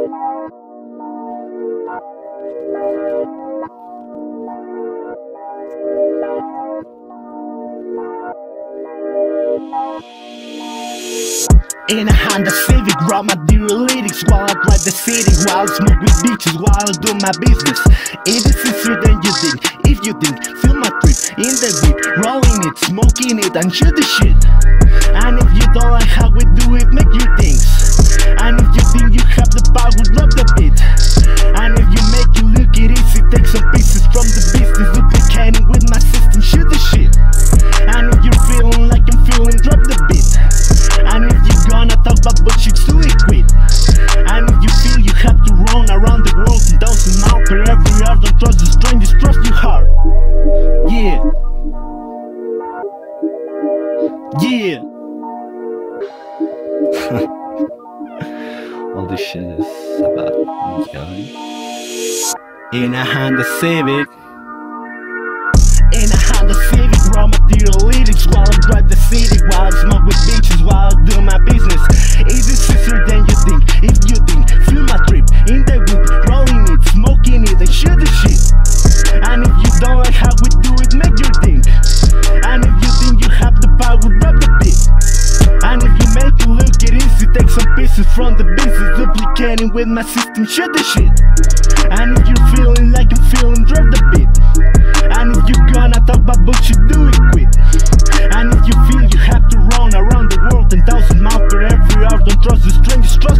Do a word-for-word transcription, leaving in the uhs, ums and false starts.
In a Honda Civic, write my dear lyrics while I drive the city, while I smoke with bitches, while I do my business. It is easier than you think. If you think, feel my trip in the whip, rolling it, smoking it, and shoot the shit. And if you don't like how we do it, make your things. And if you think you have the power, drop the beat. And if you make it look it easy, take some pieces from the business, duplicating with my system, shoot the shit. And if you're feeling like I'm feeling, drop the beat. And if you're gonna talk about bullshit, do it quick. And if you feel you have to run around the world in thousand miles per every hour, don't trust the strangers, trust your heart. Yeah. Yeah. All this shit is about yelling. In a Honda Civic. In a Honda Civic, raw material lyrics while I drive the city, while I smoke with bitches, while I do my business. It is easier than you think. If you think, feel my trip in the whip, rolling it, smoking it, and shoot the shit. And if you don't like how we do it, make your thing. And if you think you have the power, drop the beat. And if you make it look it easy, take some pieces from the business, duplicating with my system, shoot the shit. And if you're feeling like I'm feeling, drop the beat. And if you're gonna talk about bullshit, do it quick. And if you feel you have to run around the world ten thousand miles per every hour, don't trust the strangers, trust